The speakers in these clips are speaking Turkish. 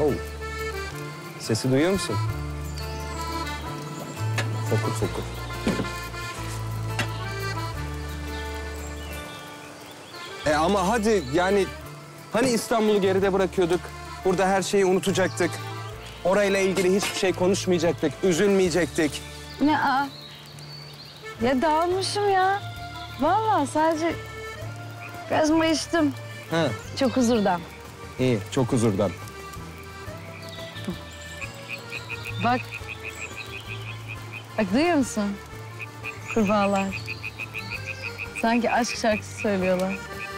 Oh. Sesi duyuyor musun? Fokur fokur. Ama hadi yani hani İstanbul'u geride bırakıyorduk. Burada her şeyi unutacaktık. Orayla ilgili hiçbir şey konuşmayacaktık, üzülmeyecektik. Ne a? Ya dağılmışım ya. Vallahi sadece biraz mayıştım. Ha. Çok huzurdan. İyi, çok huzurdan. Bak. Bak duyuyor musun? Kurbağalar. Sanki aşk şarkısı söylüyorlar.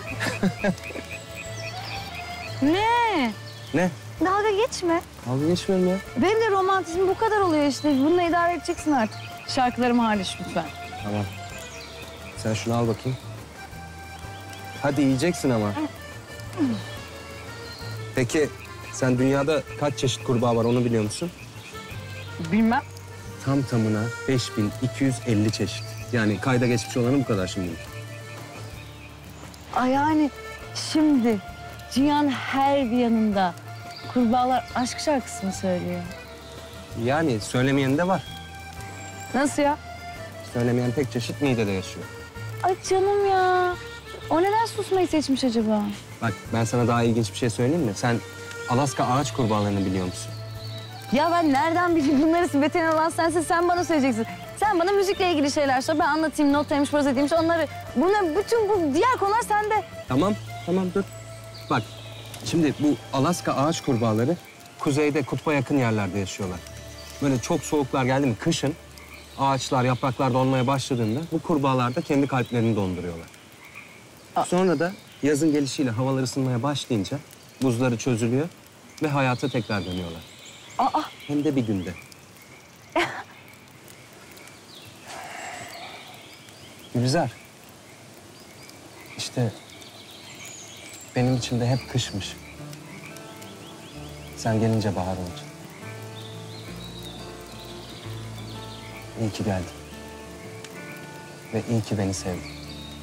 Ne? Ne? Dalga geçme. Dalga geçmiyorum ya. Benim de romantizm bu kadar oluyor işte. Bununla idare edeceksin artık. Şarkılarım hariç lütfen. Tamam. Sen şunu al bakayım. Hadi yiyeceksin ama. Peki sen dünyada kaç çeşit kurbağa var onu biliyor musun? Bilmem. Tam tamına 5250 çeşit. Yani kayda geçmiş olanı bu kadar şimdi. Ay yani şimdi dünyanın her bir yanında kurbağalar aşk şarkısı mı söylüyor? Yani söylemeyen de var. Nasıl ya? Söylemeyen tek çeşit midede yaşıyor. Ay canım ya. O neden susmayı seçmiş acaba? Bak ben sana daha ilginç bir şey söyleyeyim mi? Sen Alaska ağaç kurbağalarını biliyor musun? Ya ben nereden bileyim bunları veteriner olan sensin, sen bana söyleyeceksin. Sen bana müzikle ilgili şeyler sor, ben anlatayım, notaymış, prosediymiş onları. Bunlar, bütün bu diğer konular sende. Tamam dur. Bak şimdi bu Alaska ağaç kurbağaları kuzeyde kutba yakın yerlerde yaşıyorlar. Böyle çok soğuklar geldi mi kışın ağaçlar, yapraklar donmaya başladığında bu kurbağalar da kendi kalplerini donduruyorlar. Sonra da yazın gelişiyle havalar ısınmaya başlayınca buzları çözülüyor ve hayata tekrar dönüyorlar. Aa. Hem de bir günde. Gülizar. İşte benim için de hep kışmış. Sen gelince bahar olacak. İyi ki geldin. Ve iyi ki beni sevdin.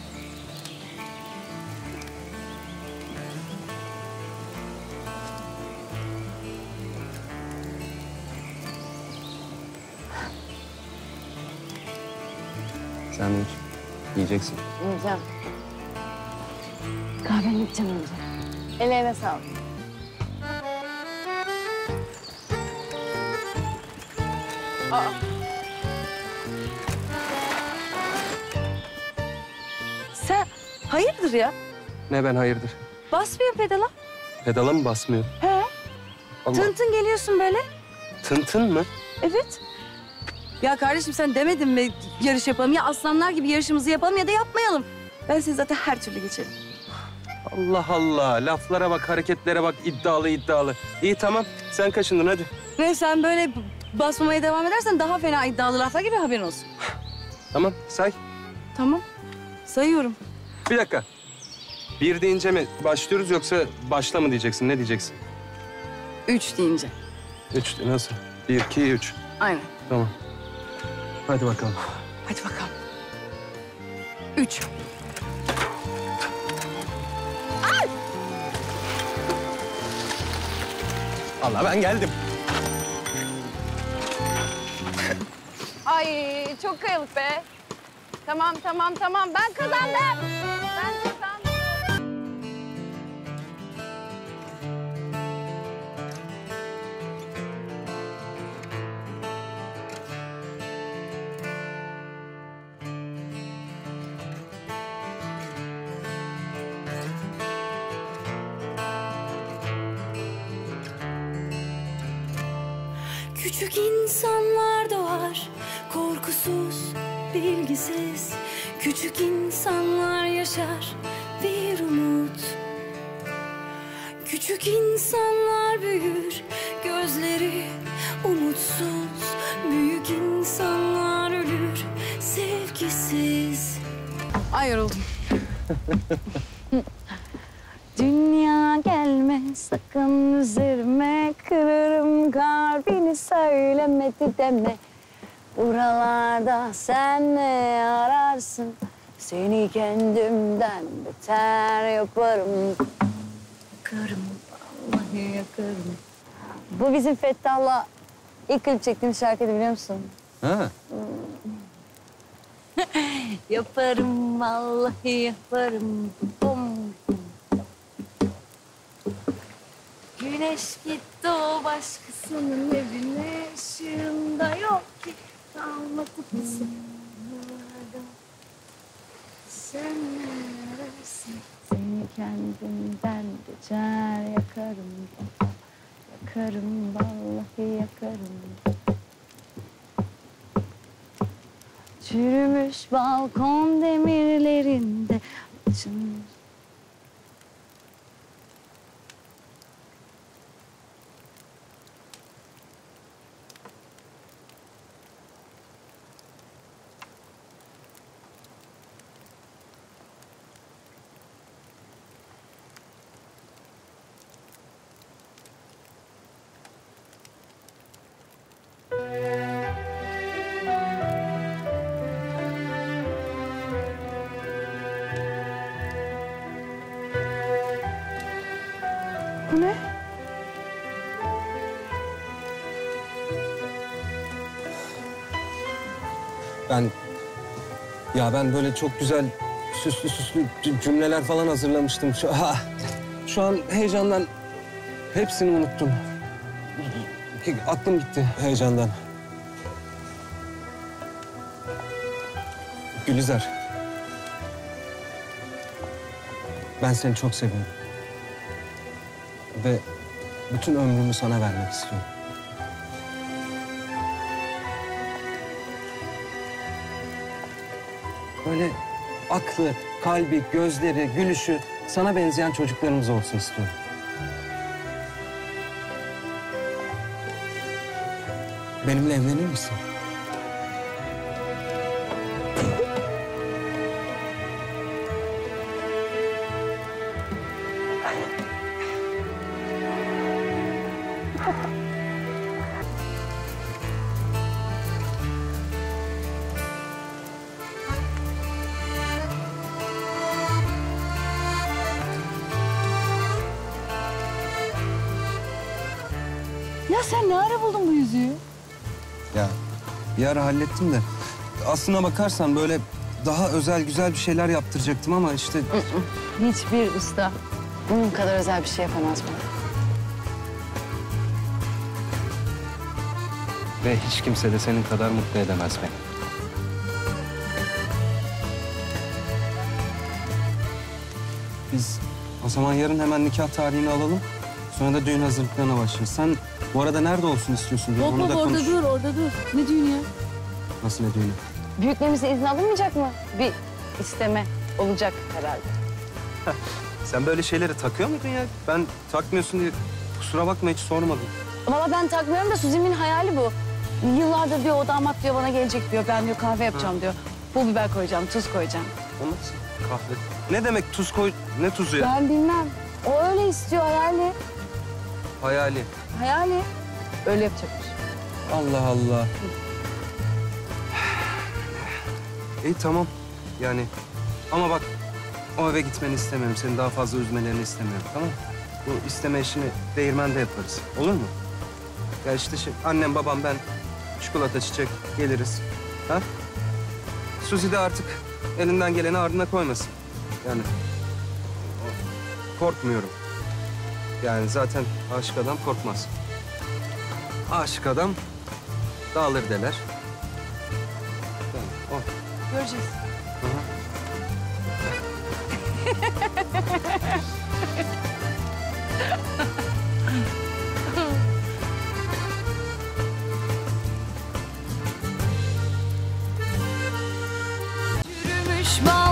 Sen de iç. Yiyeceksin. Yiyeceğim. Kahveni içeceğim önce. Ellerine sağlık. Aa. Sen hayırdır ya? Ne ben hayırdır? Basmıyor pedala. Pedala mı basmıyor? He. Allah. Tın tın geliyorsun böyle. Tın tın mı? Evet. Ya kardeşim sen demedin mi yarış yapalım? Ya aslanlar gibi yarışımızı yapalım ya da yapmayalım. Ben seni zaten her türlü geçerim. Allah Allah. Laflara bak, hareketlere bak. İddialı. İyi tamam. Sen kaşındın hadi. Ve sen böyle basmamaya devam edersen daha fena iddialı laflar gibi haberin olsun. Tamam say. Tamam. Sayıyorum. Bir dakika. Bir deyince mi başlıyoruz yoksa başla mı diyeceksin? Ne diyeceksin? 3 deyince. 3 nasıl? 1, 2, 3. Aynen. Tamam. Hadi bakalım. Hadi bakalım. 3. Allah ben geldim. Ay çok kayalık be. Tamam. Ben kazandım. Ben kazandım. Küçük insanlar doğar, korkusuz, bilgisiz. Küçük insanlar yaşar bir umut. Küçük insanlar büyür, gözleri umutsuz. Büyük insanlar ölür, sevgisiz. Ay yoruldum. Dünya gelme sakın üzerime, kırarım kalbini söylemedi deme. Buralarda sen ne ararsın, seni kendimden beter yaparım. Yakarım, vallahi yakarım. Bu bizim Fettah'la ilk klip çektiğimiz şarkıydı, biliyor musun? Ha. Yaparım vallahi yaparım. Bum. Güneş gitti o başkasının evine, ışığında yok ki kalma kutusu. Sen neredesin? Seni kendimden geçer yakarım. Yakarım vallahi yakarım. Çürümüş balkon demirlerinde açılmış. Bu ne? Ben böyle çok güzel süslü cümleler falan hazırlamıştım. Şu an heyecandan hepsini unuttum. Aklım gitti heyecandan. Gülizar. Ben seni çok seviyorum. Ve bütün ömrümü sana vermek istiyorum. Böyle aklı, kalbi, gözleri, gülüşü sana benzeyen çocuklarımız olsun istiyorum. Benimle evlenir misin? Ya sen ne ara buldun bu yüzüğü? Ya bir ara hallettim de aslına bakarsan böyle daha özel güzel bir şeyler yaptıracaktım ama işte... Hiçbir usta bunun kadar özel bir şey yapamaz bana. Ve hiç kimse de senin kadar mutlu edemez beni. Biz o zaman yarın hemen nikah tarihini alalım. Sonra da düğün hazırlıklarına başlarız. Sen bu arada nerede olsun istiyorsun diye onu da konuş. orada dur. Ne düğünü ya? Nasıl ne düğünü? Büyüklerimizin izni alınmayacak mı? Bir isteme olacak herhalde. Sen böyle şeyleri takıyor muydun ya? Ben takmıyorsun diye kusura bakma hiç sormadım. Valla ben takmıyorum da Suzi'nin hayali bu. Yıllardır diyor o damat diyor bana gelecek diyor. Ben diyor kahve yapacağım diyor. Pul biber koyacağım, tuz koyacağım. O nasıl kahve? Ne demek tuz koy? Ne tuzu ya? Ben bilmem. O öyle istiyor hayali. Hayali. Hayali. Öyle yapacakmış. Allah Allah. İyi tamam. Yani ama bak o eve gitmeni istemiyorum. Seni daha fazla üzmelerini istemiyorum tamam mı? Bu isteme işini değirmende yaparız. Olur mu? Ya işte annem babam ben çikolata çiçek geliriz. Ha? Suzi de artık elinden geleni ardına koymasın. Yani korkmuyorum. Yani zaten aşık adam korkmaz. Aşık adam dağılır deler. Yani o. Göreceğiz. Yürümüş bal